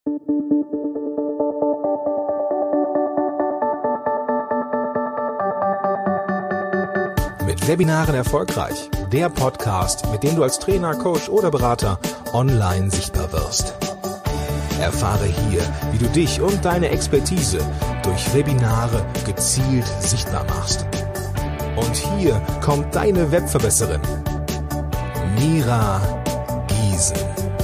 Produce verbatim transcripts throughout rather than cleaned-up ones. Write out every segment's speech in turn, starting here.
Mit Webinaren erfolgreich. Der Podcast, mit dem du als Trainer, Coach oder Berater online sichtbar wirst. Erfahre hier, wie du dich und deine Expertise durch Webinare gezielt sichtbar machst. Und hier kommt deine Webverbesserin, Mira Giesen.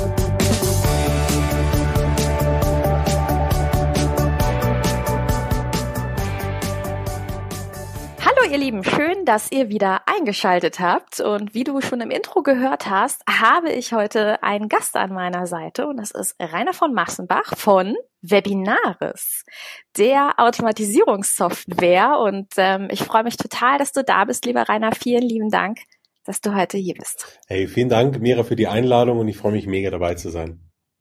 Hallo ihr Lieben, schön, dass ihr wieder eingeschaltet habt, und wie du schon im Intro gehört hast, habe ich heute einen Gast an meiner Seite, und das ist Rainer von Machsenbach von Webinaris, der Automatisierungssoftware, und ähm, ich freue mich total, dass du da bist, lieber Rainer. Vielen lieben Dank, dass du heute hier bist. Hey, vielen Dank, Mira, für die Einladung, und ich freue mich mega dabei zu sein.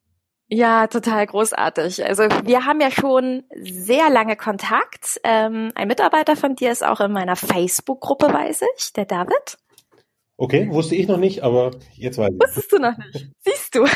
Ja, total großartig. Also wir haben ja schon sehr lange Kontakt. Ähm, ein Mitarbeiter von dir ist auch in meiner Facebook-Gruppe, weiß ich, der David. Okay, wusste ich noch nicht, aber jetzt weiß ich. Wusstest du noch nicht? Siehst du.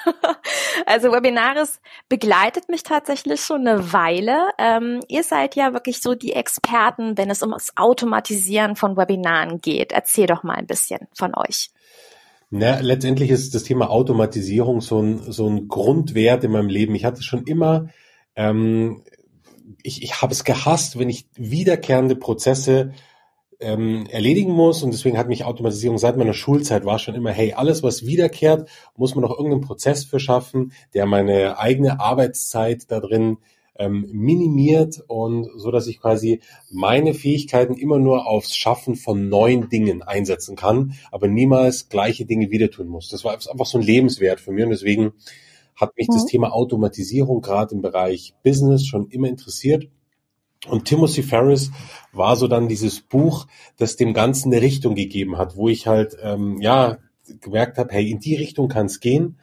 Also Webinaris begleitet mich tatsächlich schon eine Weile. Ähm, ihr seid ja wirklich so die Experten, wenn es um das Automatisieren von Webinaren geht. Erzähl doch mal ein bisschen von euch. Na, letztendlich ist das Thema Automatisierung so ein, so ein Grundwert in meinem Leben. Ich hatte schon immer, ähm, ich, ich habe es gehasst, wenn ich wiederkehrende Prozesse ähm, erledigen muss, und deswegen hat mich Automatisierung seit meiner Schulzeit war schon immer, hey, alles was wiederkehrt, muss man noch irgendeinen Prozess für schaffen, der meine eigene Arbeitszeit da drin ähm, minimiert, und so, dass ich quasi meine Fähigkeiten immer nur aufs Schaffen von neuen Dingen einsetzen kann, aber niemals gleiche Dinge wieder tun muss. Das war einfach so ein Lebenswert für mich, und deswegen hat mich mhm. das Thema Automatisierung gerade im Bereich Business schon immer interessiert. Und Timothy Ferriss war so dann dieses Buch, das dem Ganzen eine Richtung gegeben hat, wo ich halt ähm, ja gemerkt habe, hey, in die Richtung kann es gehen.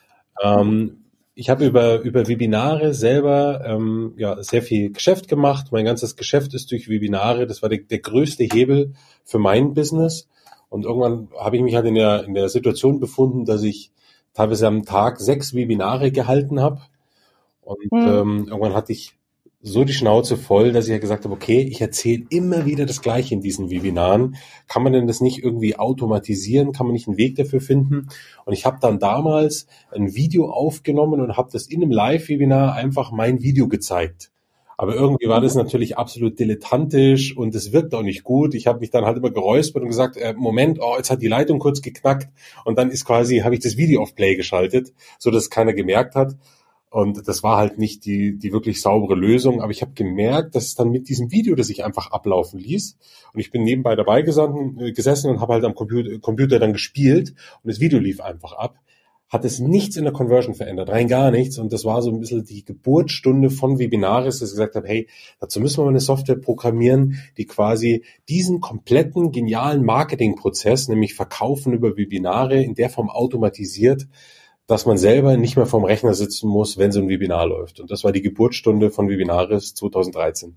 Ähm, Ich habe über über Webinare selber ähm, ja sehr viel Geschäft gemacht. Mein ganzes Geschäft ist durch Webinare. Das war der, der größte Hebel für mein Business. Und irgendwann habe ich mich halt in der in der Situation befunden, dass ich teilweise am Tag sechs Webinare gehalten habe. Und mhm. ähm, irgendwann hatte ich so die Schnauze voll, dass ich ja gesagt habe, okay, ich erzähle immer wieder das Gleiche in diesen Webinaren. Kann man denn das nicht irgendwie automatisieren? Kann man nicht einen Weg dafür finden? Und ich habe dann damals ein Video aufgenommen und habe das in einem Live-Webinar einfach mein Video gezeigt. Aber irgendwie war das natürlich absolut dilettantisch, und es wirkt auch nicht gut. Ich habe mich dann halt immer geräuspert und gesagt, äh, Moment, oh, jetzt hat die Leitung kurz geknackt, und dann ist quasi, habe ich das Video auf Play geschaltet, so dass es keiner gemerkt hat. Und das war halt nicht die die wirklich saubere Lösung. Aber ich habe gemerkt, dass es dann mit diesem Video, das ich einfach ablaufen ließ, und ich bin nebenbei dabei gesessen, äh, gesessen und habe halt am Computer, Computer dann gespielt, und das Video lief einfach ab, hat es nichts in der Conversion verändert, rein gar nichts. Und das war so ein bisschen die Geburtsstunde von Webinaris, dass ich gesagt habe, hey, dazu müssen wir mal eine Software programmieren, die quasi diesen kompletten genialen Marketingprozess, nämlich Verkaufen über Webinare, in der Form automatisiert, dass man selber nicht mehr vorm Rechner sitzen muss, wenn so ein Webinar läuft. Und das war die Geburtsstunde von Webinaris zweitausenddreizehn.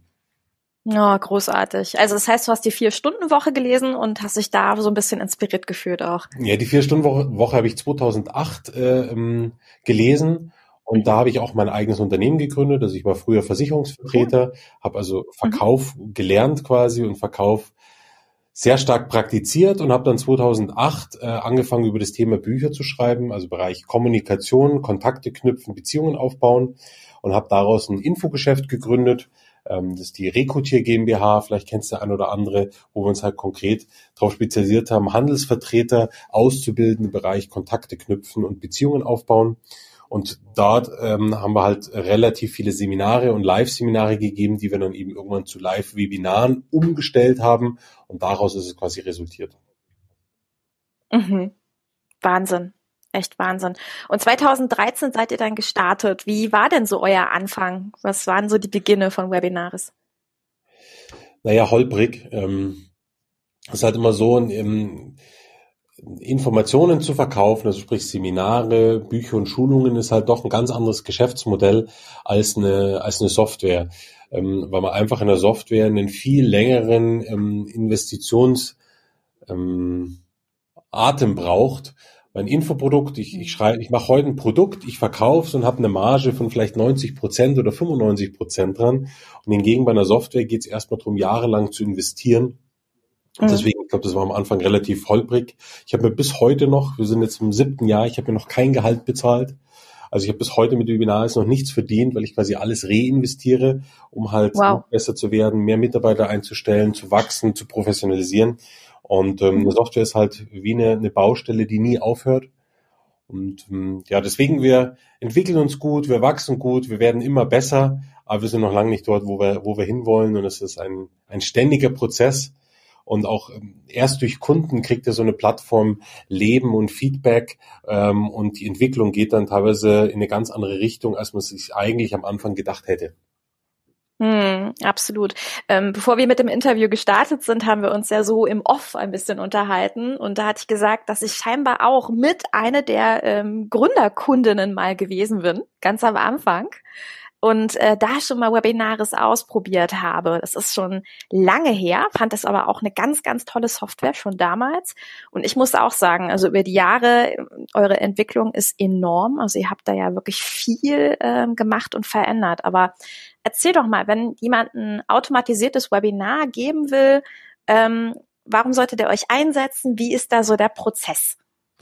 Ja, großartig. Also das heißt, du hast die Vier-Stunden-Woche gelesen und hast dich da so ein bisschen inspiriert gefühlt auch. Ja, die Vier-Stunden-Woche Woche habe ich zweitausendacht äh, ähm, gelesen, und da habe ich auch mein eigenes Unternehmen gegründet. Also ich war früher Versicherungsvertreter, habe also Verkauf mhm. gelernt quasi und Verkauf sehr stark praktiziert, und habe dann zweitausendacht äh, angefangen, über das Thema Bücher zu schreiben, also Bereich Kommunikation, Kontakte knüpfen, Beziehungen aufbauen, und habe daraus ein Infogeschäft gegründet. Ähm, das ist die Rekrutier GmbH, vielleicht kennst du ein oder andere, wo wir uns halt konkret darauf spezialisiert haben, Handelsvertreter auszubilden im Bereich Kontakte knüpfen und Beziehungen aufbauen. Und dort ähm, haben wir halt relativ viele Seminare und Live-Seminare gegeben, die wir dann eben irgendwann zu Live-Webinaren umgestellt haben. Und daraus ist es quasi resultiert. Mhm. Wahnsinn. Echt Wahnsinn. Und zweitausenddreizehn seid ihr dann gestartet. Wie war denn so euer Anfang? Was waren so die Beginne von Webinaris? Naja, holprig. Ähm, es ist halt immer so, ähm, Informationen zu verkaufen, also sprich Seminare, Bücher und Schulungen, ist halt doch ein ganz anderes Geschäftsmodell als eine als eine Software, ähm, weil man einfach in der Software einen viel längeren ähm, Investitions ähm, Atem braucht, mein Infoprodukt, ich, ich schreibe, ich mache heute ein Produkt, ich verkaufe es und habe eine Marge von vielleicht neunzig Prozent oder fünfundneunzig Prozent dran. Und hingegen bei einer Software geht es erstmal darum, jahrelang zu investieren. Und deswegen, ich glaube, das war am Anfang relativ holprig. Ich habe mir bis heute noch, wir sind jetzt im siebten Jahr, ich habe mir noch kein Gehalt bezahlt. Also ich habe bis heute mit Webinars noch nichts verdient, weil ich quasi alles reinvestiere, um halt Wow. besser zu werden, mehr Mitarbeiter einzustellen, zu wachsen, zu professionalisieren. Und ähm, eine Software ist halt wie eine, eine Baustelle, die nie aufhört. Und ähm, ja, deswegen, wir entwickeln uns gut, wir wachsen gut, wir werden immer besser, aber wir sind noch lange nicht dort, wo wir, wo wir hinwollen. Und es ist ein, ein ständiger Prozess. Und auch ähm, erst durch Kunden kriegt er so eine Plattform Leben und Feedback, ähm, und die Entwicklung geht dann teilweise in eine ganz andere Richtung, als man sich eigentlich am Anfang gedacht hätte. Hm, absolut. Ähm, bevor wir mit dem Interview gestartet sind, haben wir uns ja so im Off ein bisschen unterhalten. Und da hatte ich gesagt, dass ich scheinbar auch mit eine der ähm, Gründerkundinnen mal gewesen bin, ganz am Anfang. Und äh, da schon mal Webinars ausprobiert habe. Das ist schon lange her, fand das aber auch eine ganz, ganz tolle Software schon damals. Und ich muss auch sagen, also über die Jahre, eure Entwicklung ist enorm. Also ihr habt da ja wirklich viel ähm, gemacht und verändert. Aber erzähl doch mal, wenn jemand ein automatisiertes Webinar geben will, ähm, warum sollte der euch einsetzen? Wie ist da so der Prozess?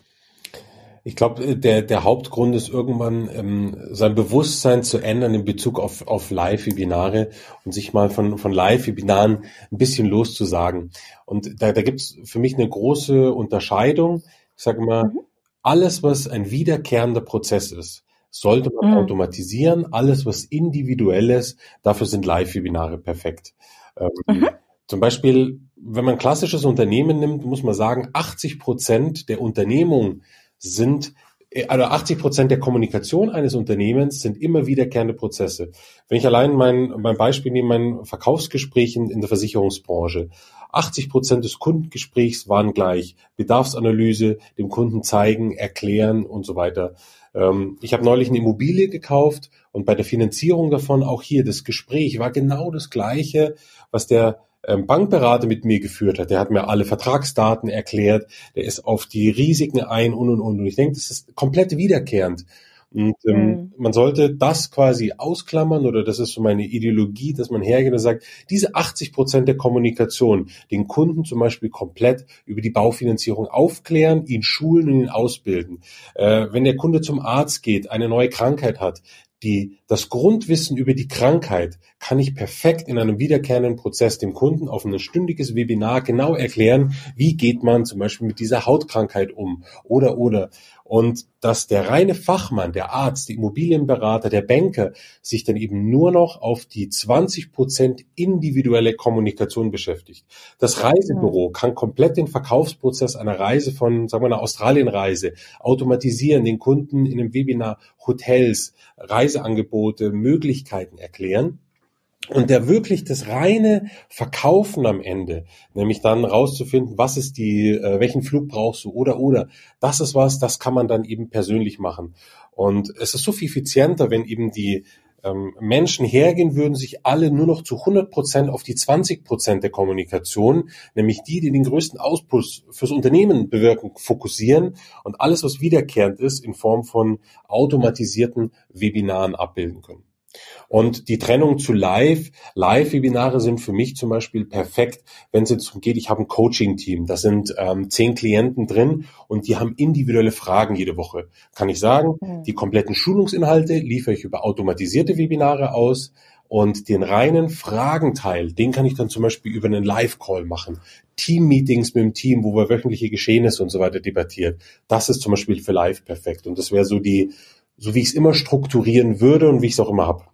Ich glaube, der, der Hauptgrund ist irgendwann, ähm, sein Bewusstsein zu ändern in Bezug auf, auf Live-Webinare und sich mal von, von Live-Webinaren ein bisschen loszusagen. Und da, da gibt's für mich eine große Unterscheidung. Ich sage mal, mhm. alles, was ein wiederkehrender Prozess ist, sollte man mhm. automatisieren. Alles, was individuell ist, dafür sind Live-Webinare perfekt. Ähm, mhm. Zum Beispiel, wenn man ein klassisches Unternehmen nimmt, muss man sagen, achtzig Prozent der Unternehmung sind, also achtzig Prozent der Kommunikation eines Unternehmens sind immer wiederkehrende Prozesse. Wenn ich allein mein, mein Beispiel nehme, mein Verkaufsgespräch in, in der Versicherungsbranche, achtzig Prozent des Kundengesprächs waren gleich. Bedarfsanalyse, dem Kunden zeigen, erklären und so weiter. Ähm, ich habe neulich eine Immobilie gekauft und bei der Finanzierung davon auch hier das Gespräch war genau das Gleiche, was der Bankberater mit mir geführt hat. Der hat mir alle Vertragsdaten erklärt, der ist auf die Risiken ein und und und. Und ich denke, das ist komplett wiederkehrend. Und ähm, mhm. man sollte das quasi ausklammern, oder das ist so meine Ideologie, dass man hergeht und sagt, diese achtzig Prozent der Kommunikation, den Kunden zum Beispiel komplett über die Baufinanzierung aufklären, ihn schulen und ihn ausbilden. Äh, wenn der Kunde zum Arzt geht, eine neue Krankheit hat, Die, das Grundwissen über die Krankheit kann ich perfekt in einem wiederkehrenden Prozess dem Kunden auf ein stündiges Webinar genau erklären, wie geht man zum Beispiel mit dieser Hautkrankheit um oder oder. Und dass der reine Fachmann, der Arzt, der Immobilienberater, der Banker sich dann eben nur noch auf die zwanzig Prozent individuelle Kommunikation beschäftigt. Das Reisebüro kann komplett den Verkaufsprozess einer Reise von, sagen wir, einer Australienreise automatisieren, den Kunden in einem Webinar Hotels, Reiseangebote, Möglichkeiten erklären. Und der wirklich das reine Verkaufen am Ende, nämlich dann rauszufinden, was ist die, äh, welchen Flug brauchst du oder oder, das ist was, das kann man dann eben persönlich machen. Und es ist so viel effizienter, wenn eben die ähm, Menschen hergehen würden, sich alle nur noch zu hundert Prozent auf die zwanzig Prozent der Kommunikation, nämlich die, die den größten Auspush fürs Unternehmen bewirken, fokussieren und alles, was wiederkehrend ist, in Form von automatisierten Webinaren abbilden können. Und die Trennung zu Live, Live-Webinare sind für mich zum Beispiel perfekt, wenn es jetzt darum geht, ich habe ein Coaching-Team, da sind ähm, zehn Klienten drin und die haben individuelle Fragen jede Woche. Kann ich sagen, die kompletten Schulungsinhalte liefere ich über automatisierte Webinare aus und den reinen Fragenteil, den kann ich dann zum Beispiel über einen Live-Call machen. Team-Meetings mit dem Team, wo wir wöchentliche Geschehnisse und so weiter debattieren. Das ist zum Beispiel für Live perfekt und das wäre so die so wie ich es immer strukturieren würde und wie ich es auch immer habe.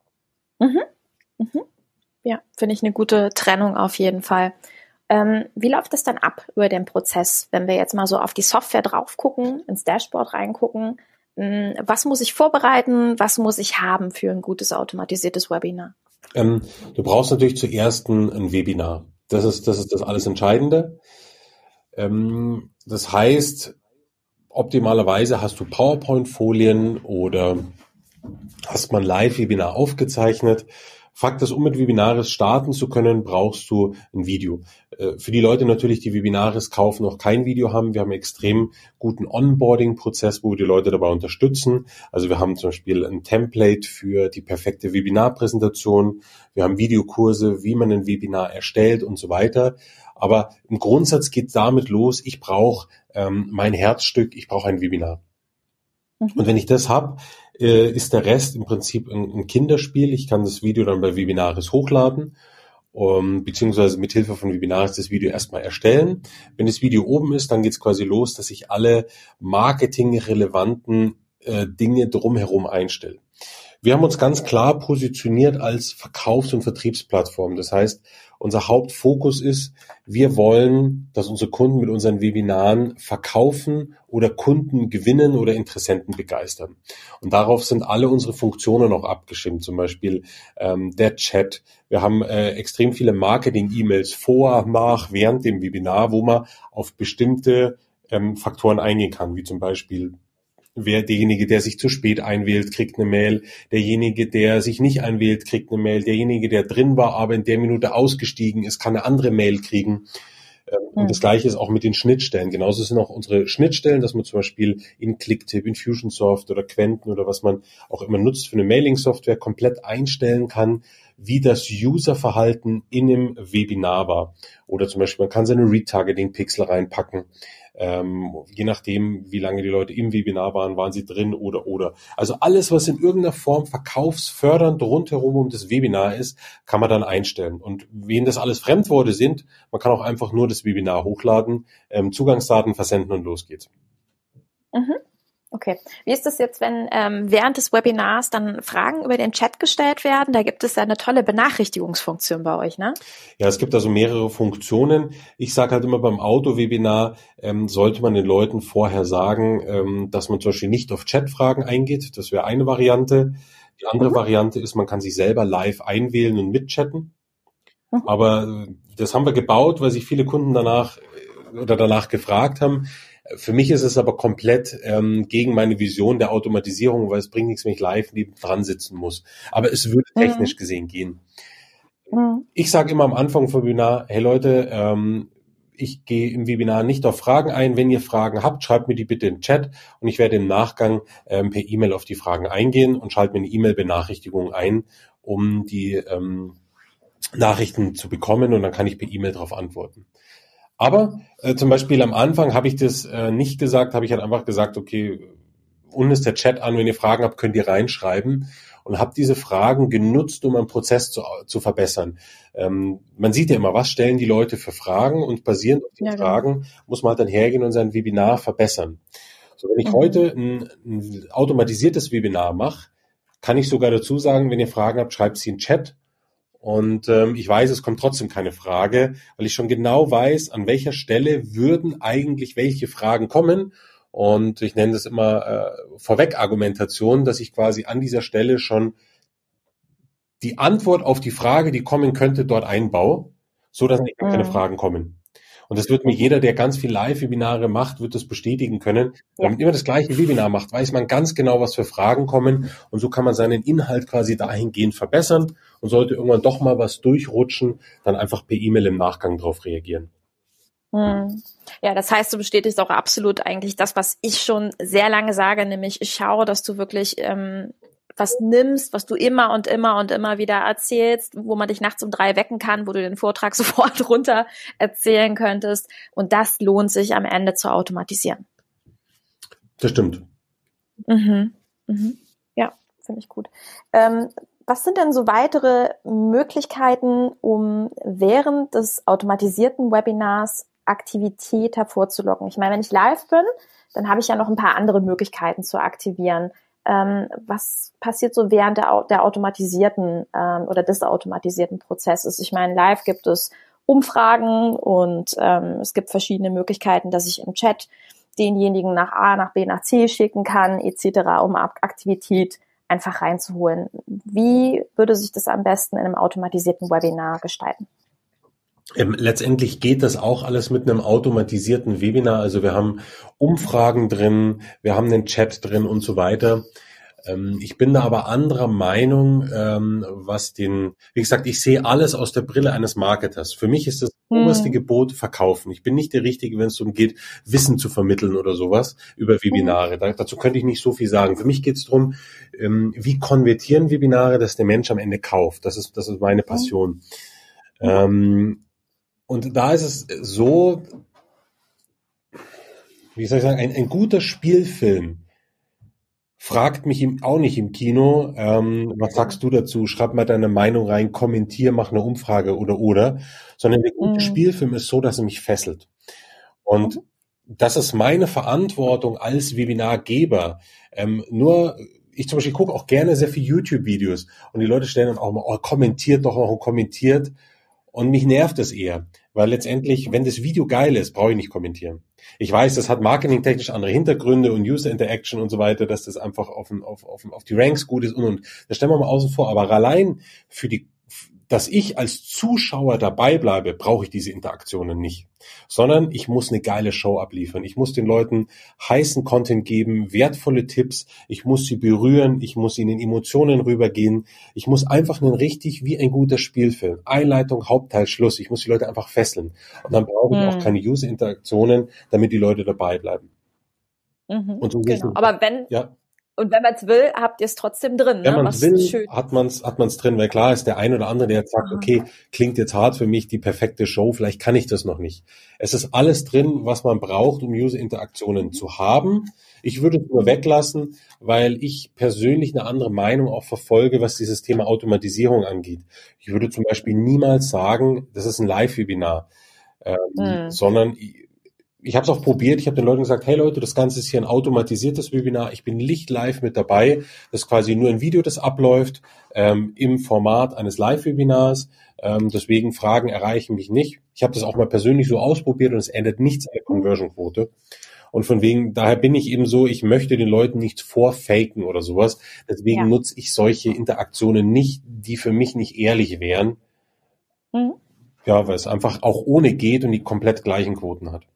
Mhm. Mhm. Ja, finde ich eine gute Trennung auf jeden Fall. Ähm, wie läuft das dann ab über den Prozess, wenn wir jetzt mal so auf die Software drauf gucken, ins Dashboard reingucken? Mh, was muss ich vorbereiten? Was muss ich haben für ein gutes automatisiertes Webinar? Ähm, du brauchst natürlich zuerst ein, ein Webinar. Das ist, das ist das alles Entscheidende. Ähm, das heißt, optimalerweise hast du PowerPoint-Folien oder hast man Live-Webinar aufgezeichnet, Fakt ist, um mit Webinaris starten zu können, brauchst du ein Video. Für die Leute natürlich, die Webinaris kaufen, noch kein Video haben, wir haben einen extrem guten Onboarding-Prozess, wo wir die Leute dabei unterstützen. Also wir haben zum Beispiel ein Template für die perfekte Webinarpräsentation, wir haben Videokurse, wie man ein Webinar erstellt und so weiter. Aber im Grundsatz geht es damit los, ich brauche ähm, mein Herzstück, ich brauche ein Webinar. Mhm. Und wenn ich das habe, äh, ist der Rest im Prinzip ein, ein Kinderspiel. Ich kann das Video dann bei Webinaris hochladen, um, beziehungsweise mit Hilfe von Webinaris das Video erstmal erstellen. Wenn das Video oben ist, dann geht es quasi los, dass ich alle marketingrelevanten äh, Dinge drumherum einstelle. Wir haben uns ganz klar positioniert als Verkaufs- und Vertriebsplattform. Das heißt, unser Hauptfokus ist, wir wollen, dass unsere Kunden mit unseren Webinaren verkaufen oder Kunden gewinnen oder Interessenten begeistern. Und darauf sind alle unsere Funktionen auch abgestimmt, zum Beispiel ähm, der Chat. Wir haben äh, extrem viele Marketing-E-Mails vor, nach, während dem Webinar, wo man auf bestimmte ähm, Faktoren eingehen kann, wie zum Beispiel wer derjenige, der sich zu spät einwählt, kriegt eine Mail. Derjenige, der sich nicht einwählt, kriegt eine Mail. Derjenige, der drin war, aber in der Minute ausgestiegen ist, kann eine andere Mail kriegen. Und mhm. das Gleiche ist auch mit den Schnittstellen. Genauso sind auch unsere Schnittstellen, dass man zum Beispiel in Clicktip, Infusionsoft oder Quenten oder was man auch immer nutzt für eine Mailing-Software komplett einstellen kann, wie das Userverhalten in einem Webinar war. Oder zum Beispiel, man kann seine Retargeting-Pixel reinpacken. Ähm, je nachdem, wie lange die Leute im Webinar waren, waren sie drin oder, oder. Also alles, was in irgendeiner Form verkaufsfördernd rundherum um das Webinar ist, kann man dann einstellen. Und wen das alles Fremdworte sind, man kann auch einfach nur das Webinar hochladen, ähm, Zugangsdaten versenden und los geht's. Mhm. Okay. Wie ist das jetzt, wenn ähm, während des Webinars dann Fragen über den Chat gestellt werden? Da gibt es ja eine tolle Benachrichtigungsfunktion bei euch, ne? Ja, es gibt also mehrere Funktionen. Ich sage halt immer, beim Auto-Webinar ähm, sollte man den Leuten vorher sagen, ähm, dass man zum Beispiel nicht auf Chatfragen eingeht. Das wäre eine Variante. Die andere mhm. Variante ist, man kann sich selber live einwählen und mitchatten. Mhm. Aber äh, das haben wir gebaut, weil sich viele Kunden danach äh, oder danach gefragt haben. Für mich ist es aber komplett ähm, gegen meine Vision der Automatisierung, weil es bringt nichts, wenn ich live neben dran sitzen muss. Aber es würde mhm. technisch gesehen gehen. Mhm. Ich sage immer am Anfang vom Webinar, hey Leute, ähm, ich gehe im Webinar nicht auf Fragen ein. Wenn ihr Fragen habt, schreibt mir die bitte in den Chat und ich werde im Nachgang ähm, per E-Mail auf die Fragen eingehen und schalte mir eine E-Mail-Benachrichtigung ein, um die ähm, Nachrichten zu bekommen und dann kann ich per E-Mail darauf antworten. Aber äh, zum Beispiel am Anfang habe ich das äh, nicht gesagt, habe ich halt einfach gesagt, okay, unten ist der Chat an, wenn ihr Fragen habt, könnt ihr reinschreiben und habe diese Fragen genutzt, um einen Prozess zu, zu verbessern. Ähm, man sieht ja immer, was stellen die Leute für Fragen und basierend auf den ja, Fragen genau. muss man halt dann hergehen und sein Webinar verbessern. So, wenn ich mhm. heute ein, ein automatisiertes Webinar mache, kann ich sogar dazu sagen, wenn ihr Fragen habt, schreibt sie in den Chat. Und ähm, ich weiß, es kommt trotzdem keine Frage, weil ich schon genau weiß, an welcher Stelle würden eigentlich welche Fragen kommen. Und ich nenne das immer äh, Vorweg-Argumentation, dass ich quasi an dieser Stelle schon die Antwort auf die Frage, die kommen könnte, dort einbaue, so dass nicht keine Fragen kommen. Und das wird mir jeder, der ganz viel Live-Webinare macht, wird das bestätigen können. Wenn man immer das gleiche Webinar macht, weiß man ganz genau, was für Fragen kommen. Und so kann man seinen Inhalt quasi dahingehend verbessern. Und sollte irgendwann doch mal was durchrutschen, dann einfach per E-Mail im Nachgang drauf reagieren. Hm. Ja, das heißt, du bestätigst auch absolut eigentlich das, was ich schon sehr lange sage, nämlich ich schaue, dass du wirklich ähm, was nimmst, was du immer und immer und immer wieder erzählst, wo man dich nachts um drei wecken kann, wo du den Vortrag sofort runter erzählen könntest. Und das lohnt sich am Ende zu automatisieren. Das stimmt. Mhm. Mhm. Ja, finde ich gut. Ähm, was sind denn so weitere Möglichkeiten, um während des automatisierten Webinars Aktivität hervorzulocken? Ich meine, wenn ich live bin, dann habe ich ja noch ein paar andere Möglichkeiten zu aktivieren. Ähm, was passiert so während der, der automatisierten ähm, oder des automatisierten Prozesses? Ich meine, live gibt es Umfragen und ähm, es gibt verschiedene Möglichkeiten, dass ich im Chat denjenigen nach A, nach B, nach C schicken kann, et cetera, um Aktivität einfach reinzuholen. Wie würde sich das am besten in einem automatisierten Webinar gestalten? Ähm, letztendlich geht das auch alles mit einem automatisierten Webinar. Also wir haben Umfragen drin, wir haben einen Chat drin und so weiter. Ähm, ich bin da aber anderer Meinung, ähm, was den, wie gesagt, ich sehe alles aus der Brille eines Marketers. Für mich ist das oberste Hm. Gebot verkaufen. Ich bin nicht der Richtige, wenn es darum geht, Wissen zu vermitteln oder sowas über Webinare. Da, dazu könnte ich nicht so viel sagen. Für mich geht es darum, ähm, wie konvertieren Webinare, dass der Mensch am Ende kauft. Das ist, das ist meine Passion. Mhm. Ähm, und da ist es so, wie soll ich sagen, ein, ein guter Spielfilm fragt mich im, auch nicht im Kino, ähm, was sagst du dazu? Schreib mal deine Meinung rein, kommentier, mach eine Umfrage oder oder. Sondern der gute Mhm. Spielfilm ist so, dass er mich fesselt. Und Mhm. das ist meine Verantwortung als Webinargeber. Ähm, nur, ich zum Beispiel gucke auch gerne sehr viel YouTube-Videos und die Leute stellen dann auch mal, oh, kommentiert doch noch und kommentiert. Und mich nervt es eher, weil letztendlich, wenn das Video geil ist, brauche ich nicht kommentieren. Ich weiß, das hat marketingtechnisch andere Hintergründe und User Interaction und so weiter, dass das einfach auf, auf, auf, auf die Ranks gut ist und, und. Das stellen wir mal außen vor. Aber allein für die, dass ich als Zuschauer dabei bleibe, brauche ich diese Interaktionen nicht. Sondern ich muss eine geile Show abliefern. Ich muss den Leuten heißen Content geben, wertvolle Tipps. Ich muss sie berühren. Ich muss ihnen Emotionen rübergehen. Ich muss einfach einen richtig wie ein guter Spielfilm. Einleitung, Hauptteil, Schluss. Ich muss die Leute einfach fesseln. Und dann brauche ich Mhm. auch keine User-Interaktionen, damit die Leute dabei bleiben. Mhm. Und so sehe ich Genau. es. Aber wenn, Ja. und wenn man es will, habt ihr es trotzdem drin, Wenn ne? man Was es will, schön. hat man es hat man's drin, weil klar ist der ein oder andere, der jetzt sagt, Aha. okay, klingt jetzt hart für mich, die perfekte Show, vielleicht kann ich das noch nicht. Es ist alles drin, was man braucht, um User-Interaktionen zu haben. Ich würde es nur weglassen, weil ich persönlich eine andere Meinung auch verfolge, was dieses Thema Automatisierung angeht. Ich würde zum Beispiel niemals sagen, das ist ein Live-Webinar, ähm, Mhm. sondern ich, ich habe es auch probiert, ich habe den Leuten gesagt, hey Leute, das Ganze ist hier ein automatisiertes Webinar, ich bin nicht live mit dabei, das ist quasi nur ein Video, das abläuft, ähm, im Format eines Live-Webinars, ähm, deswegen Fragen erreichen mich nicht. Ich habe das auch mal persönlich so ausprobiert und es ändert nichts an der Conversion-Quote. Und von wegen, daher bin ich eben so, ich möchte den Leuten nichts vorfaken oder sowas, deswegen Ja. nutze ich solche Interaktionen nicht, die für mich nicht ehrlich wären. Mhm. Ja, weil es einfach auch ohne geht und die komplett gleichen Quoten hat.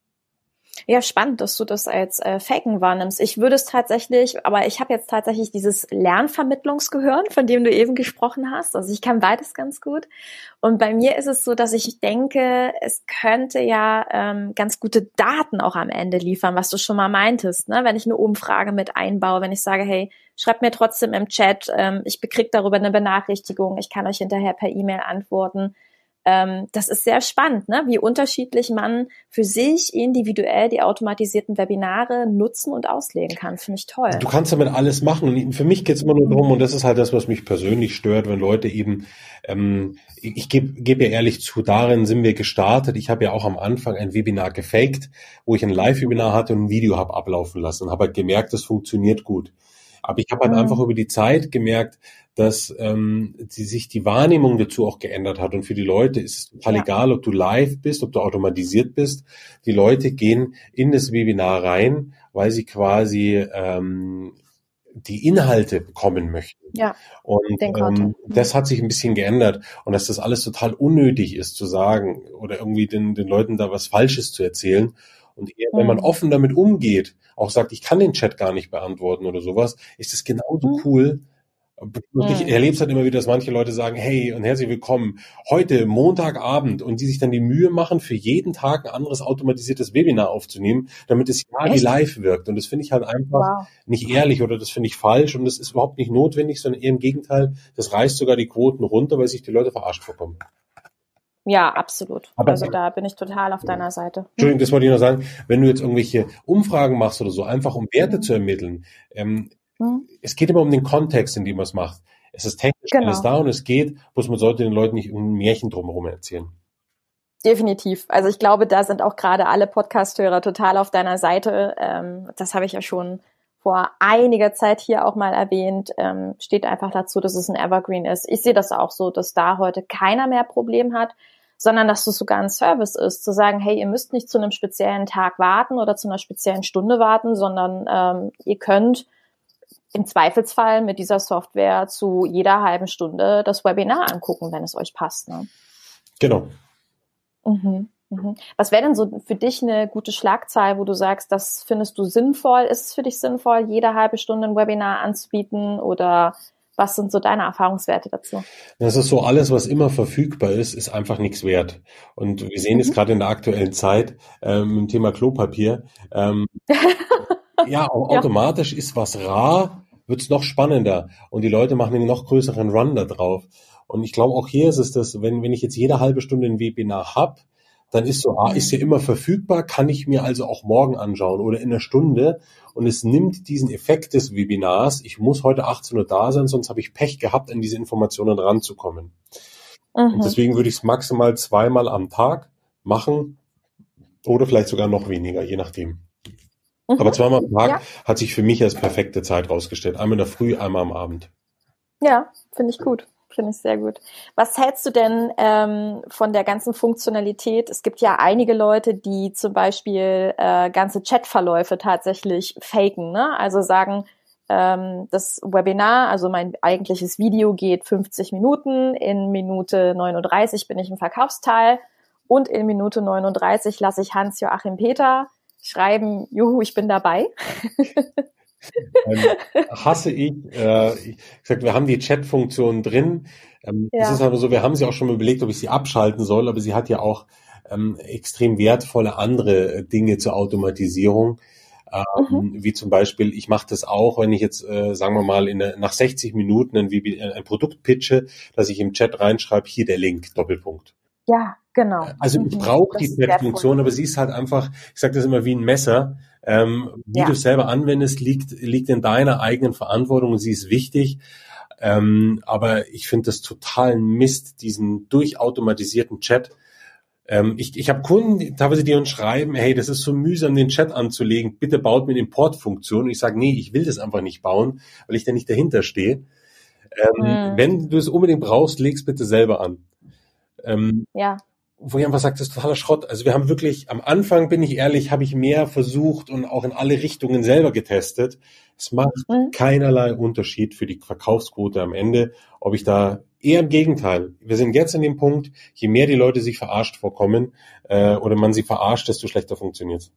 Ja, spannend, dass du das als äh, Faken wahrnimmst. Ich würde es tatsächlich, aber ich habe jetzt tatsächlich dieses Lernvermittlungsgehirn, von dem du eben gesprochen hast. Also ich kann beides ganz gut. Und bei mir ist es so, dass ich denke, es könnte ja ähm, ganz gute Daten auch am Ende liefern, was du schon mal meintest, ne? Wenn ich eine Umfrage mit einbaue, wenn ich sage, hey, schreibt mir trotzdem im Chat, ähm, ich bekriege darüber eine Benachrichtigung, ich kann euch hinterher per E-Mail antworten. Ähm, das ist sehr spannend, ne? Wie unterschiedlich man für sich individuell die automatisierten Webinare nutzen und auslegen kann. Finde ich toll. Du kannst damit alles machen und für mich geht es immer nur darum, und das ist halt das, was mich persönlich stört, wenn Leute eben, ähm, ich, ich gebe geb ja ehrlich zu, darin sind wir gestartet. Ich habe ja auch am Anfang ein Webinar gefaked, wo ich ein Live-Webinar hatte und ein Video habe ablaufen lassen und habe halt gemerkt, das funktioniert gut. Aber ich habe halt Mhm. einfach über die Zeit gemerkt, dass ähm, die, sich die Wahrnehmung dazu auch geändert hat. Und für die Leute ist es total Ja. egal, ob du live bist, ob du automatisiert bist. Die Leute gehen in das Webinar rein, weil sie quasi ähm, die Inhalte bekommen möchten. Ja, Und den Content. ähm, das hat sich ein bisschen geändert. Und dass das alles total unnötig ist zu sagen oder irgendwie den, den Leuten da was Falsches zu erzählen. Und eher, wenn man Mhm. offen damit umgeht, auch sagt, ich kann den Chat gar nicht beantworten oder sowas, ist es genauso Mhm. cool. Ich Mhm. erlebe es halt immer wieder, dass manche Leute sagen, hey und herzlich willkommen, heute Montagabend, und die sich dann die Mühe machen, für jeden Tag ein anderes automatisiertes Webinar aufzunehmen, damit es ja wie Echt? live wirkt. Und das finde ich halt einfach Wow. nicht ehrlich oder das finde ich falsch und das ist überhaupt nicht notwendig, sondern eher im Gegenteil, das reißt sogar die Quoten runter, weil sich die Leute verarscht vorkommen. Ja, absolut. Aber Also da bin ich total auf deiner Seite. Hm. Entschuldigung, das wollte ich noch sagen, wenn du jetzt irgendwelche Umfragen machst oder so, einfach um Werte Mhm. zu ermitteln, ähm, Mhm. es geht immer um den Kontext, in dem man es macht. Es ist technisch Genau. alles da und es geht, bloß man sollte den Leuten nicht ein Märchen drumherum erzählen. Definitiv. Also ich glaube, da sind auch gerade alle Podcast-Hörer total auf deiner Seite. Ähm, das habe ich ja schon vor einiger Zeit hier auch mal erwähnt. Ähm, steht einfach dazu, dass es ein Evergreen ist. Ich sehe das auch so, dass da heute keiner mehr Problem hat, sondern dass das sogar ein Service ist, zu sagen, hey, ihr müsst nicht zu einem speziellen Tag warten oder zu einer speziellen Stunde warten, sondern ähm, ihr könnt im Zweifelsfall mit dieser Software zu jeder halben Stunde das Webinar angucken, wenn es euch passt. Ne? Genau. Mhm. Mhm. Was wäre denn so für dich eine gute Schlagzahl, wo du sagst, das findest du sinnvoll? Ist es für dich sinnvoll, jede halbe Stunde ein Webinar anzubieten, oder was sind so deine Erfahrungswerte dazu? Das ist so, alles, was immer verfügbar ist, ist einfach nichts wert. Und wir sehen Mhm. jetzt gerade in der aktuellen Zeit ähm, im Thema Klopapier, ähm, ja, au- Ja. automatisch ist was rar, wird's noch spannender und die Leute machen einen noch größeren Run da drauf. Und ich glaube, auch hier ist es das, wenn, wenn ich jetzt jede halbe Stunde ein Webinar hab, dann ist so, ah, ist ja immer verfügbar, kann ich mir also auch morgen anschauen oder in einer Stunde. Und es nimmt diesen Effekt des Webinars, ich muss heute achtzehn Uhr da sein, sonst habe ich Pech gehabt, an diese Informationen ranzukommen. Und Mhm. deswegen würde ich es maximal zweimal am Tag machen oder vielleicht sogar noch weniger, je nachdem. Mhm. Aber zweimal am Tag Ja. hat sich für mich als perfekte Zeit rausgestellt. Einmal in der Früh, einmal am Abend. Ja, finde ich gut. Finde ich sehr gut. Was hältst du denn ähm, von der ganzen Funktionalität? Es gibt ja einige Leute, die zum Beispiel äh, ganze Chatverläufe tatsächlich faken, ne? Also sagen, ähm, das Webinar, also mein eigentliches Video geht fünfzig Minuten, in Minute neununddreißig bin ich im Verkaufsteil und in Minute neununddreißig lasse ich Hans-Joachim Peter schreiben, juhu, ich bin dabei. Ähm, hasse ich. Äh, ich gesagt, wir haben die Chat-Funktion drin. Ähm, Es Ja. ist aber so, wir haben sie auch schon mal überlegt, ob ich sie abschalten soll, aber sie hat ja auch ähm, extrem wertvolle andere äh, Dinge zur Automatisierung. Ähm, Mhm. wie zum Beispiel, ich mache das auch, wenn ich jetzt, äh, sagen wir mal, in der, nach sechzig Minuten ein, Webi- äh, ein Produkt pitche, dass ich im Chat reinschreibe, hier der Link, Doppelpunkt. Ja, genau. Also ich Mhm. brauche Das die ist wertvoll. Chat-Funktion, aber sie ist halt einfach, ich sage das immer wie ein Messer. Ähm, wie Ja. du es selber anwendest, liegt, liegt in deiner eigenen Verantwortung und sie ist wichtig. Ähm, aber ich finde das totalen Mist, diesen durchautomatisierten Chat. Ähm, ich ich habe Kunden, die teilweise die uns schreiben, hey, das ist so mühsam, den Chat anzulegen, bitte baut mir eine Importfunktion. Und ich sage, nee, ich will das einfach nicht bauen, weil ich da nicht dahinter stehe. Ähm, Mhm. wenn du es unbedingt brauchst, leg's bitte selber an. Ähm, Ja. wo ich einfach sage, das ist totaler Schrott. Also wir haben wirklich, am Anfang, bin ich ehrlich, habe ich mehr versucht und auch in alle Richtungen selber getestet. Es macht Mhm. keinerlei Unterschied für die Verkaufsquote am Ende, ob ich da, eher im Gegenteil. Wir sind jetzt an dem Punkt, je mehr die Leute sich verarscht vorkommen äh, oder man sie verarscht, desto schlechter funktioniert's.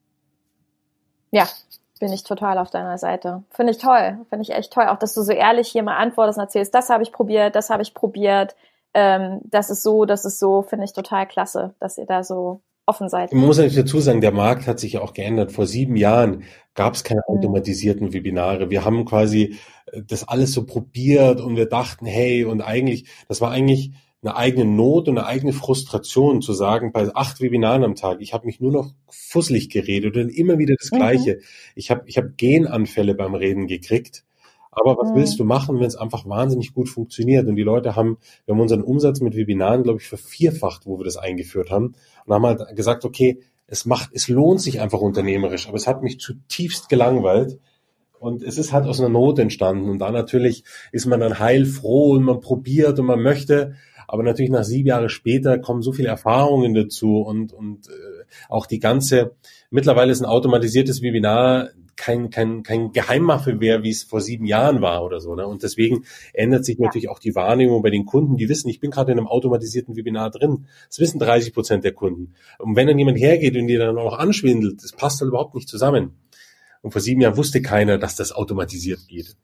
Ja, bin ich total auf deiner Seite. Finde ich toll. Finde ich echt toll. Auch, dass du so ehrlich hier mal antwortest und erzählst, das habe ich probiert, das habe ich probiert, ähm, das ist so, das ist so. Finde ich total klasse, dass ihr da so offen seid. Man muss natürlich dazu sagen, der Markt hat sich ja auch geändert. Vor sieben Jahren gab es keine Mhm. automatisierten Webinare. Wir haben quasi äh, das alles so probiert und wir dachten, hey, und eigentlich, das war eigentlich eine eigene Not und eine eigene Frustration zu sagen, bei acht Webinaren am Tag, ich habe mich nur noch fusselig geredet und immer wieder das Mhm. Gleiche. Ich habe ich hab Genanfälle beim Reden gekriegt. Aber was Mhm. willst du machen, wenn es einfach wahnsinnig gut funktioniert? Und die Leute haben, wir haben unseren Umsatz mit Webinaren, glaube ich, vervierfacht, wo wir das eingeführt haben. Und haben halt gesagt, okay, es macht, es lohnt sich einfach unternehmerisch. Aber es hat mich zutiefst gelangweilt. Und es ist halt aus einer Not entstanden. Und da natürlich ist man dann heilfroh und man probiert und man möchte. Aber natürlich nach sieben Jahren später kommen so viele Erfahrungen dazu und, und äh, auch die ganze, mittlerweile ist ein automatisiertes Webinar kein, kein, kein Geheimwaffe mehr, wie es vor sieben Jahren war oder so. Ne? Und deswegen ändert sich Ja. natürlich auch die Wahrnehmung bei den Kunden, die wissen, ich bin gerade in einem automatisierten Webinar drin. Das wissen dreißig Prozent der Kunden. Und wenn dann jemand hergeht und die dann auch anschwindelt, das passt halt überhaupt nicht zusammen. Und vor sieben Jahren wusste keiner, dass das automatisiert geht.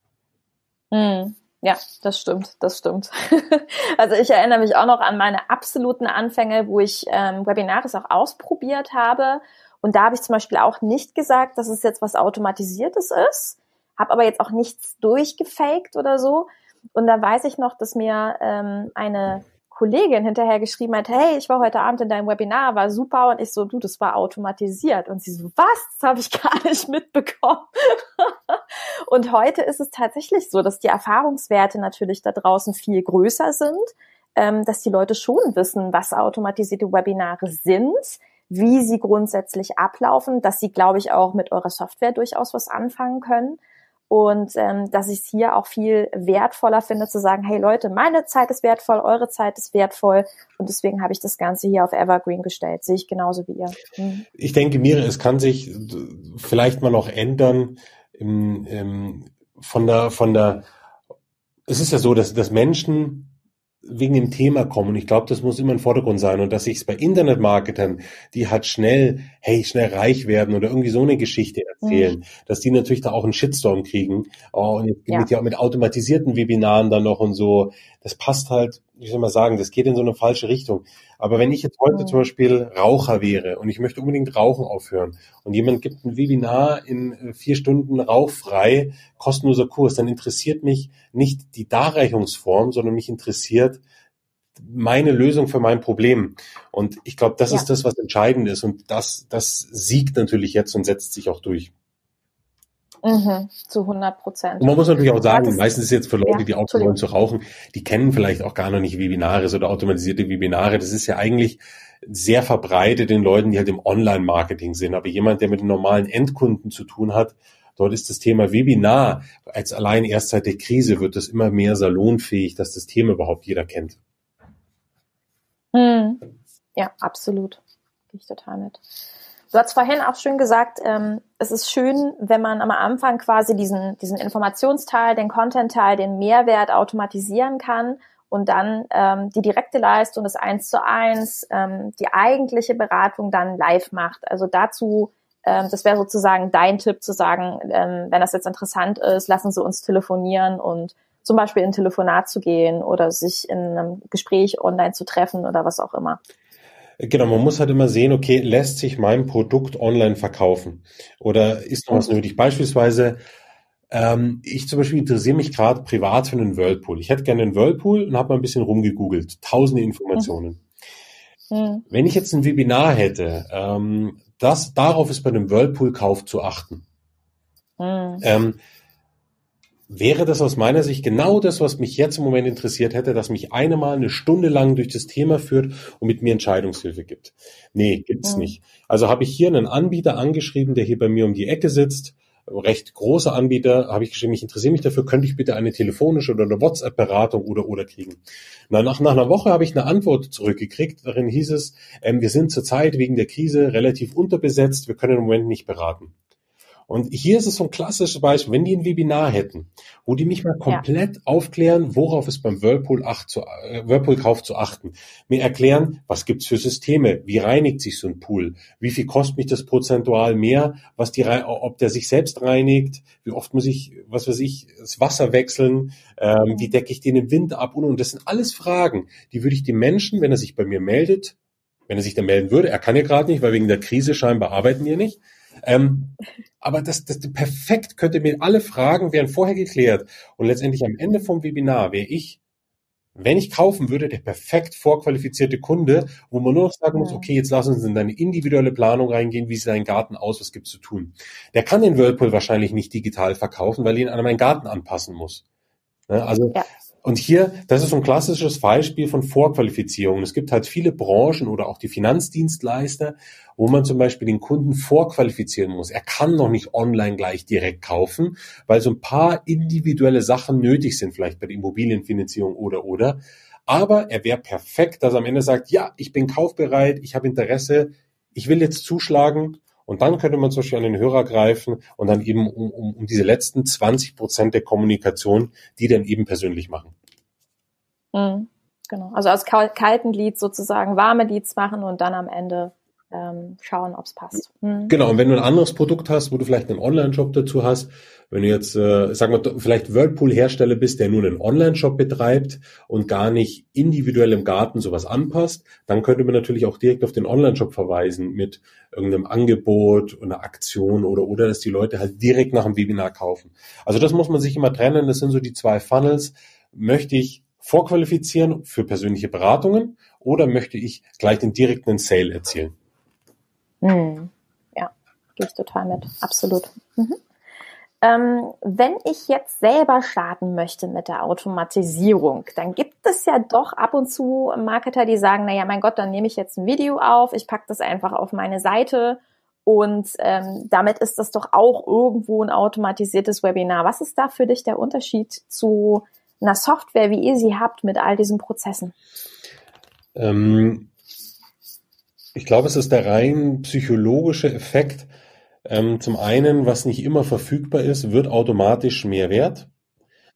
Mhm. Ja, das stimmt, das stimmt. Also ich erinnere mich auch noch an meine absoluten Anfänge, wo ich ähm, Webinares auch ausprobiert habe. Und da habe ich zum Beispiel auch nicht gesagt, dass es jetzt was Automatisiertes ist, habe aber jetzt auch nichts durchgefaked oder so. Und da weiß ich noch, dass mir ähm, eine Kollegin hinterher geschrieben hat, hey, ich war heute Abend in deinem Webinar, war super. Und ich so, du, das war automatisiert. Und sie so, was? Das habe ich gar nicht mitbekommen. Und heute ist es tatsächlich so, dass die Erfahrungswerte natürlich da draußen viel größer sind, ähm, dass die Leute schon wissen, was automatisierte Webinare sind, wie sie grundsätzlich ablaufen, dass sie, glaube ich, auch mit eurer Software durchaus was anfangen können. Und ähm, dass ich es hier auch viel wertvoller finde, zu sagen, hey Leute, meine Zeit ist wertvoll, eure Zeit ist wertvoll. Und deswegen habe ich das Ganze hier auf Evergreen gestellt. Sehe ich genauso wie ihr. Mhm. Ich denke, Mire, es kann sich vielleicht mal noch ändern im, im, von der, von der, es ist ja so, dass, dass Menschen wegen dem Thema kommen. Ich glaube, das muss immer im Vordergrund sein und dass ich es bei Internetmarketern, die halt schnell, hey, schnell reich werden oder irgendwie so eine Geschichte erzählen, mhm. dass die natürlich da auch einen Shitstorm kriegen. Oh, und jetzt ja. mit, ja, mit automatisierten Webinaren dann noch und so. Das passt halt, wie soll man sagen, das geht in so eine falsche Richtung. Aber wenn ich jetzt heute mhm. zum Beispiel Raucher wäre und ich möchte unbedingt Rauchen aufhören und jemand gibt ein Webinar in vier Stunden rauchfrei, kostenloser Kurs, dann interessiert mich nicht die Darreichungsform, sondern mich interessiert meine Lösung für mein Problem. Und ich glaube, das ja. ist das, was entscheidend ist. Und das, das siegt natürlich jetzt und setzt sich auch durch. Mhm, zu hundert Prozent. Und man muss natürlich auch sagen, meistens ist jetzt für Leute, ja, die aufhören zu rauchen, die kennen vielleicht auch gar noch nicht Webinare oder automatisierte Webinare. Das ist ja eigentlich sehr verbreitet den Leuten, die halt im Online-Marketing sind. Aber jemand, der mit den normalen Endkunden zu tun hat, dort ist das Thema Webinar als allein erst seit der Krise wird das immer mehr salonfähig, dass das Thema überhaupt jeder kennt. Mhm. Ja, absolut. Gehe ich total mit. Du hast vorhin auch schön gesagt, ähm, es ist schön, wenn man am Anfang quasi diesen, diesen Informationsteil, den Content-Teil, den Mehrwert automatisieren kann und dann ähm, die direkte Leistung, das Eins zu Eins, ähm, die eigentliche Beratung dann live macht. Also dazu, ähm, das wäre sozusagen dein Tipp zu sagen, ähm, wenn das jetzt interessant ist, lassen Sie uns telefonieren und zum Beispiel in ein Telefonat zu gehen oder sich in einem Gespräch online zu treffen oder was auch immer. Genau, man muss halt immer sehen, okay, lässt sich mein Produkt online verkaufen oder ist noch was nötig? Beispielsweise, ähm, ich zum Beispiel interessiere mich gerade privat für einen Whirlpool. Ich hätte gerne einen Whirlpool und habe mal ein bisschen rumgegoogelt, tausende Informationen. Mhm. Wenn ich jetzt ein Webinar hätte, ähm, das, darauf ist bei dem Whirlpool-Kauf zu achten. Mhm. Ähm, wäre das aus meiner Sicht genau das, was mich jetzt im Moment interessiert hätte, dass mich eine mal eine Stunde lang durch das Thema führt und mit mir Entscheidungshilfe gibt. Nee, gibt's mhm. nicht. Also habe ich hier einen Anbieter angeschrieben, der hier bei mir um die Ecke sitzt, recht großer Anbieter, habe ich geschrieben, ich interessiere mich dafür, könnte ich bitte eine telefonische oder eine WhatsApp-Beratung oder oder kriegen. Na, nach, nach einer Woche habe ich eine Antwort zurückgekriegt, darin hieß es, ähm, wir sind zurzeit wegen der Krise relativ unterbesetzt, wir können im Moment nicht beraten. Und hier ist es so ein klassisches Beispiel, wenn die ein Webinar hätten, wo die mich mal komplett ja. aufklären, worauf es beim Whirlpool, acht zu, äh, Whirlpool-Kauf zu achten. Mir erklären, was gibt's für Systeme, wie reinigt sich so ein Pool, wie viel kostet mich das prozentual mehr, was die, ob der sich selbst reinigt, wie oft muss ich, was weiß ich, das Wasser wechseln, ähm, wie decke ich den im Winter ab und, und das sind alles Fragen, die würde ich dem Menschen, wenn er sich bei mir meldet, wenn er sich dann melden würde, er kann ja gerade nicht, weil wegen der Krise scheinbar arbeiten wir nicht, ähm, aber das, das perfekt könnte mir alle Fragen wären vorher geklärt und letztendlich am Ende vom Webinar wäre ich, wenn ich kaufen würde, der perfekt vorqualifizierte Kunde, wo man nur noch sagen muss, okay, jetzt lass uns in deine individuelle Planung reingehen, wie sieht dein Garten aus, was gibt's zu tun. Der kann den Whirlpool wahrscheinlich nicht digital verkaufen, weil ich ihn an meinen Garten anpassen muss. Ja, also ja. Und hier, das ist so ein klassisches Beispiel von Vorqualifizierung. Es gibt halt viele Branchen oder auch die Finanzdienstleister, wo man zum Beispiel den Kunden vorqualifizieren muss. Er kann noch nicht online gleich direkt kaufen, weil so ein paar individuelle Sachen nötig sind, vielleicht bei der Immobilienfinanzierung oder, oder. Aber er wäre perfekt, dass er am Ende sagt, ja, ich bin kaufbereit, ich habe Interesse, ich will jetzt zuschlagen. Und dann könnte man zum Beispiel an den Hörer greifen und dann eben um, um, um diese letzten zwanzig Prozent der Kommunikation, die dann eben persönlich machen. Mhm, genau, also aus kalten Leads sozusagen warme Leads machen und dann am Ende ähm, schauen, ob es passt. Mhm. Genau, und wenn du ein anderes Produkt hast, wo du vielleicht einen Online-Shop dazu hast, wenn du jetzt, äh, sagen wir, vielleicht Whirlpool-Hersteller bist, der nur einen Online-Shop betreibt und gar nicht individuell im Garten sowas anpasst, dann könnte man natürlich auch direkt auf den Online-Shop verweisen mit irgendeinem Angebot, einer Aktion oder, oder, dass die Leute halt direkt nach dem Webinar kaufen. Also das muss man sich immer trennen, das sind so die zwei Funnels. Möchte ich vorqualifizieren für persönliche Beratungen oder möchte ich gleich den direkten Sale erzielen? Mhm. Ja, gehe ich total mit, absolut. Mhm. Ähm, wenn ich jetzt selber starten möchte mit der Automatisierung, dann gibt es ja doch ab und zu Marketer, die sagen, naja, mein Gott, dann nehme ich jetzt ein Video auf, ich packe das einfach auf meine Seite und ähm, damit ist das doch auch irgendwo ein automatisiertes Webinar. Was ist da für dich der Unterschied zu einer Software, wie ihr sie habt mit all diesen Prozessen? Ähm, ich glaube, es ist der rein psychologische Effekt. Ähm, zum einen, was nicht immer verfügbar ist, wird automatisch mehr wert.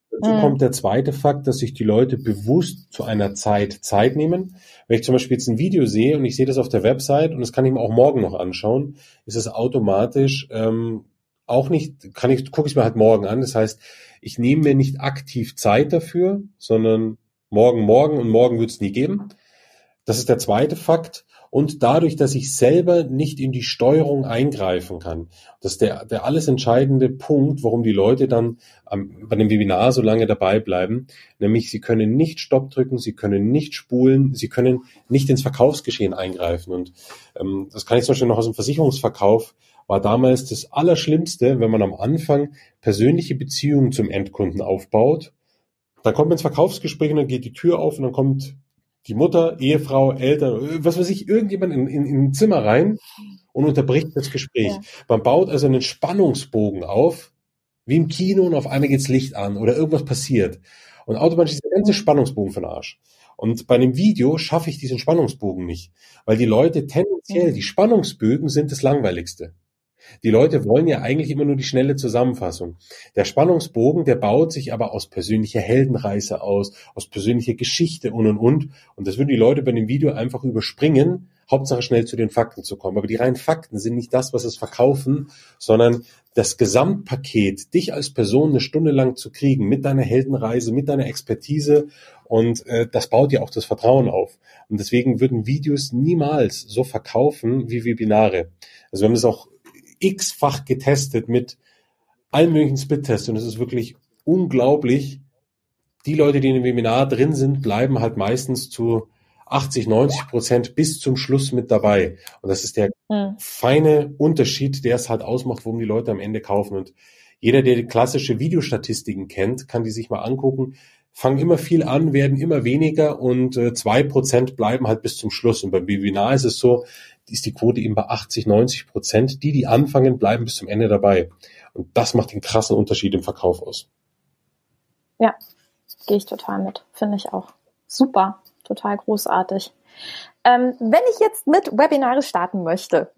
Dazu mhm. kommt der zweite Fakt, dass sich die Leute bewusst zu einer Zeit Zeit nehmen. Wenn ich zum Beispiel jetzt ein Video sehe und ich sehe das auf der Website und das kann ich mir auch morgen noch anschauen, ist es automatisch ähm, auch nicht, kann ich, gucke ich es mir halt morgen an. Das heißt, ich nehme mir nicht aktiv Zeit dafür, sondern morgen, morgen und morgen wird es nie geben. Das ist der zweite Fakt. Und dadurch, dass ich selber nicht in die Steuerung eingreifen kann, das ist der, der alles entscheidende Punkt, warum die Leute dann am, bei dem Webinar so lange dabei bleiben, nämlich sie können nicht Stopp drücken, sie können nicht spulen, sie können nicht ins Verkaufsgeschehen eingreifen. Und ähm, das kann ich zum Beispiel noch aus dem Versicherungsverkauf, war damals das Allerschlimmste, wenn man am Anfang persönliche Beziehungen zum Endkunden aufbaut. Dann kommt man ins Verkaufsgespräch und dann geht die Tür auf und dann kommt die Mutter, Ehefrau, Eltern, was weiß ich, irgendjemand in, in, in ein Zimmer rein und unterbricht das Gespräch. Ja. Man baut also einen Spannungsbogen auf, wie im Kino, und auf einmal geht's Licht an oder irgendwas passiert. Und automatisch ist der ganze Spannungsbogen für den Arsch. Und bei einem Video schaffe ich diesen Spannungsbogen nicht, weil die Leute tendenziell, die Spannungsbögen sind das Langweiligste. Die Leute wollen ja eigentlich immer nur die schnelle Zusammenfassung. Der Spannungsbogen, der baut sich aber aus persönlicher Heldenreise aus, aus persönlicher Geschichte und, und, und. Und das würden die Leute bei dem Video einfach überspringen, Hauptsache schnell zu den Fakten zu kommen. Aber die reinen Fakten sind nicht das, was es verkaufen, sondern das Gesamtpaket, dich als Person eine Stunde lang zu kriegen, mit deiner Heldenreise, mit deiner Expertise. Und äh, das baut ja auch das Vertrauen auf. Und deswegen würden Videos niemals so verkaufen wie Webinare. Also wir haben das auch x-fach getestet mit allen möglichen Split-Tests und es ist wirklich unglaublich. Die Leute, die in dem Webinar drin sind, bleiben halt meistens zu achtzig, neunzig Prozent bis zum Schluss mit dabei. Und das ist der mhm. feine Unterschied, der es halt ausmacht, warum die Leute am Ende kaufen. Und jeder, der die klassische Videostatistiken kennt, kann die sich mal angucken. Fangen immer viel an, werden immer weniger und äh, zwei Prozent bleiben halt bis zum Schluss. Und beim Webinar ist es so, ist die Quote eben bei achtzig, neunzig Prozent. Die, die anfangen, bleiben bis zum Ende dabei. Und das macht den krassen Unterschied im Verkauf aus. Ja, gehe ich total mit. Finde ich auch super, total großartig. Ähm, wenn ich jetzt mit Webinare starten möchte,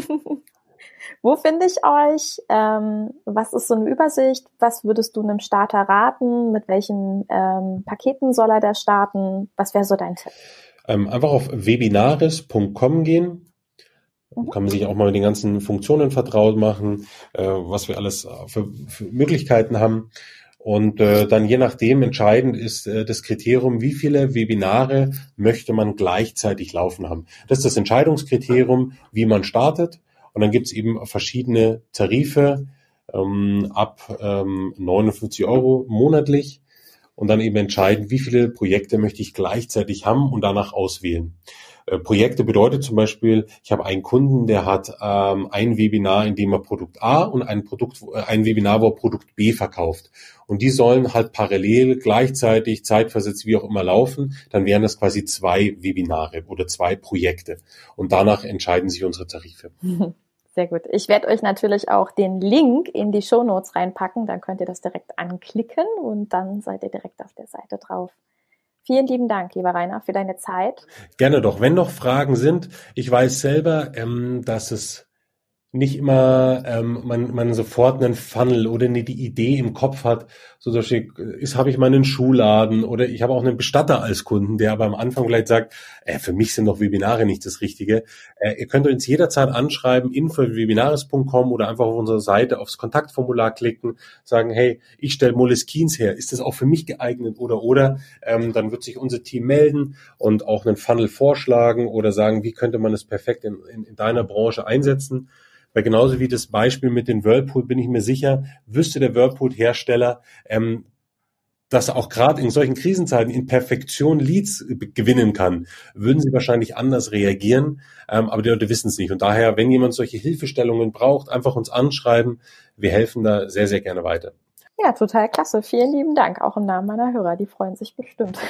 wo finde ich euch? Ähm, was ist so eine Übersicht? Was würdest du einem Starter raten? Mit welchen ähm, Paketen soll er da starten? Was wäre so dein Tipp? Ähm, einfach auf webinaris punkt com gehen. Mhm. Kann man sich auch mal mit den ganzen Funktionen vertraut machen, äh, was wir alles für, für Möglichkeiten haben. Und äh, dann je nachdem entscheidend ist äh, das Kriterium, wie viele Webinare möchte man gleichzeitig laufen haben. Das ist das Entscheidungskriterium, wie man startet. Und dann gibt's eben verschiedene Tarife ähm, ab ähm, neunundfünfzig Euro monatlich und dann eben entscheiden, wie viele Projekte möchte ich gleichzeitig haben und danach auswählen. Äh, Projekte bedeutet zum Beispiel, ich habe einen Kunden, der hat ähm, ein Webinar, in dem er Produkt A und ein Produkt, äh, ein Webinar, wo er Produkt B verkauft. Und die sollen halt parallel, gleichzeitig, zeitversetzt, wie auch immer laufen. Dann wären das quasi zwei Webinare oder zwei Projekte. Und danach entscheiden sich unsere Tarife. Sehr gut. Ich werde euch natürlich auch den Link in die Shownotes reinpacken. Dann könnt ihr das direkt anklicken und dann seid ihr direkt auf der Seite drauf. Vielen lieben Dank, lieber Rainer, für deine Zeit. Gerne doch. Wenn noch Fragen sind, ich weiß selber, ähm, dass es nicht immer ähm, man man sofort einen Funnel oder eine die Idee im Kopf hat, so zum Beispiel ist habe ich mal einen Schuhladen oder ich habe auch einen Bestatter als Kunden, der aber am Anfang vielleicht sagt, äh, für mich sind doch Webinare nicht das Richtige. Äh, ihr könnt uns jederzeit anschreiben, info at webinaris punkt com oder einfach auf unserer Seite aufs Kontaktformular klicken, sagen, hey, ich stelle Moleskines her, ist das auch für mich geeignet oder oder, ähm, dann wird sich unser Team melden und auch einen Funnel vorschlagen oder sagen, wie könnte man es perfekt in, in, in deiner Branche einsetzen. Weil genauso wie das Beispiel mit dem Whirlpool bin ich mir sicher, wüsste der Whirlpool-Hersteller, ähm, dass er auch gerade in solchen Krisenzeiten in Perfektion Leads gewinnen kann, würden sie wahrscheinlich anders reagieren, ähm, aber die Leute wissen es nicht. Und daher, wenn jemand solche Hilfestellungen braucht, einfach uns anschreiben. Wir helfen da sehr, sehr gerne weiter. Ja, total klasse. Vielen lieben Dank, auch im Namen meiner Hörer. Die freuen sich bestimmt.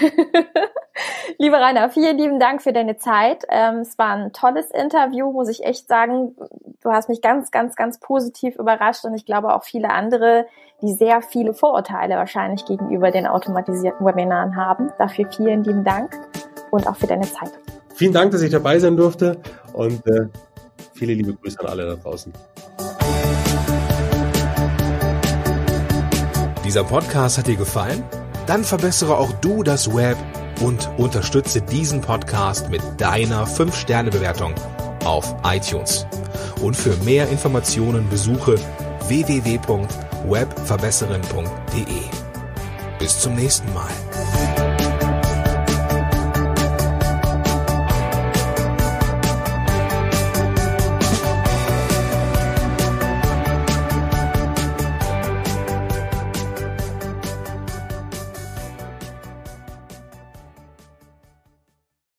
Lieber Rainer, vielen lieben Dank für deine Zeit. Ähm, es war ein tolles Interview, muss ich echt sagen. Du hast mich ganz, ganz, ganz positiv überrascht und ich glaube auch viele andere, die sehr viele Vorurteile wahrscheinlich gegenüber den automatisierten Webinaren haben. Dafür vielen lieben Dank und auch für deine Zeit. Vielen Dank, dass ich dabei sein durfte und äh, viele liebe Grüße an alle da draußen. Dieser Podcast hat dir gefallen? Dann verbessere auch du das Web und unterstütze diesen Podcast mit deiner fünf Sterne Bewertung auf iTunes. Und für mehr Informationen besuche w w w punkt web verbessern punkt d e. Bis zum nächsten Mal.